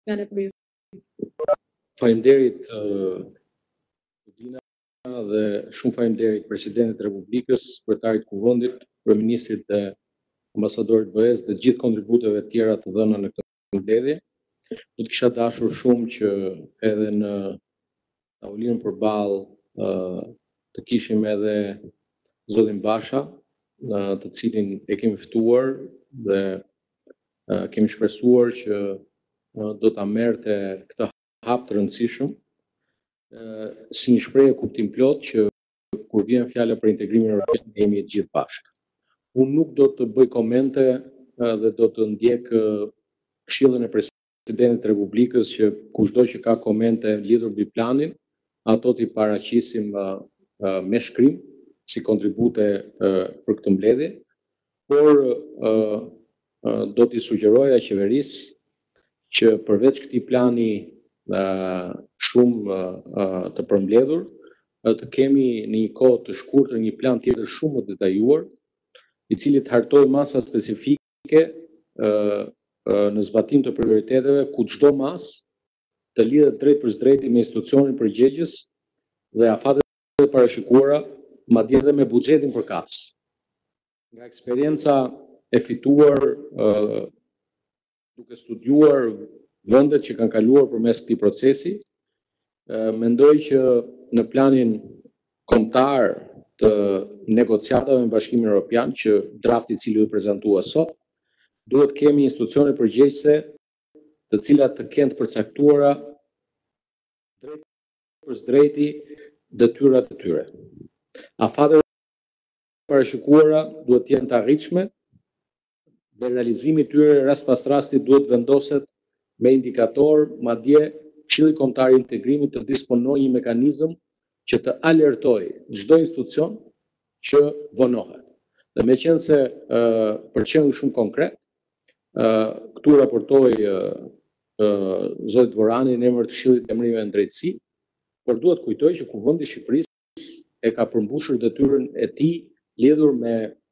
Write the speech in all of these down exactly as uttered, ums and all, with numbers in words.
Fjala për ju. Faleminderit Dina dhe shumë faleminderit Presidentit të Republikës, Kryetarit të Kuvendit, Kryeministrit dhe Ambasadorit B E-s dhe gjithë kontributeve të tjera të dhëna në këtë mbledhje. Do të kisha dashur shumë që edhe në tavolinën përballë të kishim edhe zotin Basha, të cilin e kemi ftuar dhe kemi shpresuar që do ta merrte këtë hap të rëndësishëm si një shprehje kuptim plot që kur vjen fjala për integrimin evropian jemi të gjithë bashkë. Unë nuk do të bëj komente dhe do të ndjek këshillën e Presidentit të Republikës që kushdo që ka komente lidhur mbi planin, ato t'i paraqisim me shkrim si kontribute për këtë mbledhje, por do t'i sugjeroja qeverisë që përveç këtij plani shumë të përmbledhur, të kemi në një kohë të shkurtër një plan tjetër shumë më detajuar, i cili të hartojë masa specifike në zbatim të prioriteteve, ku çdo masë të lidhet drejt për drejti me institucionin përgjegjës dhe afatet e parashikuara, madje edhe me buxhetin përkatës. Nga eksperienca e fituar duke studiuar vendet që kanë kaluar përmes këtij procesi, mendoj që në planin kombëtar të negociatave me Bashkimin Evropian, që drafti i cili u prezantua sot, duhet kemi institucione përgjegjëse të cilat të kenë të përcaktuara drejt për drejti detyrat e tyre. Afatet e parashikuara duhet të jenë të arritshme dhe realizimi i tyre rast pas rasti duhet vendoset me indikator, madje Këshilli Kombëtar i Integrimit të disponojë një mekanizëm që të alertojë çdo institucion që vonohet. Dhe meqense për qenë shumë konkret, këtu raportoj zotit Vorani në emër të Këshillit të Emërimeve në Drejtësi, por duhet kujtoj që Kuvendi i Shqipërisë e ka përmbushur detyrën e tij lidhur me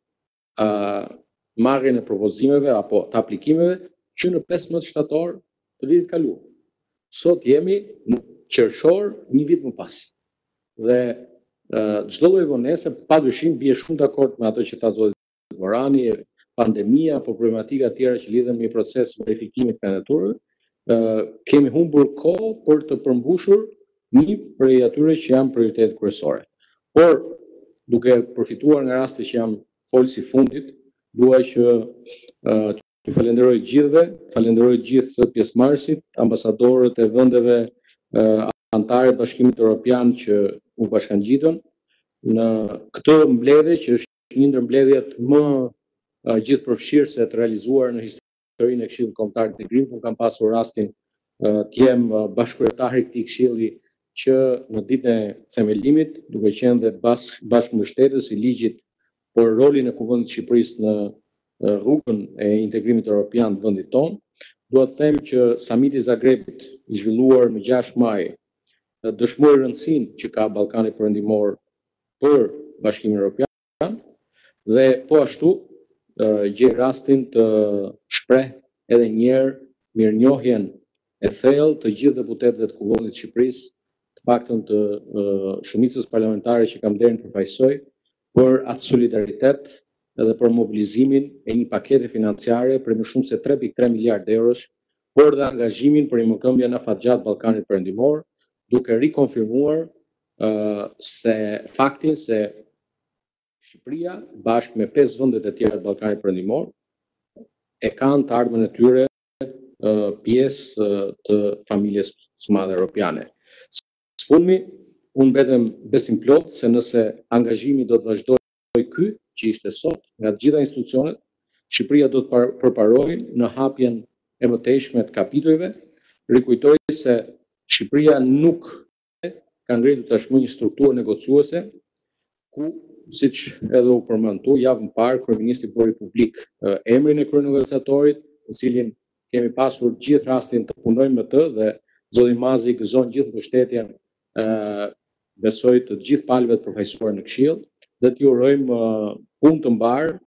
marrjen e propozimeve apo të aplikimeve që në pesëmbëdhjetë shtator të vitit kaluar. Sot jemi në qershor një vit më pas. Dhe çdo lloj vonese padyshim bie shumë dakord me ato që tha zoti Vorani, pandemia apo problematika tjera që lidhen me proces verifikimit të kandidaturave, kemi humbur kohë për të përmbushur një prej atyre që janë prioritetet kryesore. Por duke përfituar nga rasti që jam folësi i fundit, dua që ju falenderoj gjithëve, falenderoj gjithë pjesëmarrësit, ambasadorët e vendeve anëtare të Bashkimit Evropian që u bashkangjitën në këtë mbledhje që është një ndër mbledhjet më gjithëpërfshirëse të realizuar në historinë e Këshillit Kombëtar të Integrimit. Unë kam pasur rastin të jem bashkëkryetari i këtij këshilli që në ditën e themelimit, duke qenë dhe bashkëmbështetës i ligjit për rolin e Kuvendit të Shqipërisë në rrugën e integrimit evropian të vendit tonë, dua të them që samiti i Zagrebit i zhvilluar më gjashtë maj dëshmoi rëndësinë që ka Ballkani Perëndimor për Bashkimin Evropian dhe po ashtu gjej rastin të shpreh edhe një herë mirënjohjen e thellë të gjithë deputetëve të Kuvendit të Shqipërisë, të paktën të shumicës parlamentare që kam nderin të përfaqësoj, për atë solidaritet edhe për mobilizimin e një pakete financiare për më shumë se tre pikë tre miliardë eurosh, por dhe angazhimin për rimëkëmbjen e afatgjatë Ballkanit Perëndimor, duke rikonfirmuar se faktin se Shqipëria bashkë me pesë vendet e tjera të Ballkanit Perëndimor e kanë të ardhmen e tyre pjesë të familjes së madhe europiane. Së fundmi, unë mbetem besim plot se nëse angazhimi do të vazhdojë ky që ishte sot nga të gjitha institucionet, Shqipëria do të përparojë në hapjen e mëtejshme të kapitujve. Rikujtoj se Shqipëria nuk ka ngritur tashmë një strukturë negociuese ku, siç edhe u përmendu javën parë, kryeministri bëri publik emrin e kryenegociatorit, të cilin kemi pasur gjithë rastin të punojmë me të dhe zoti Mazi gëzon gjithë mbështetjen besoj të gjithë palëve të përfaqësuar në Këshill dhe t'ju urojmë punë të mbarë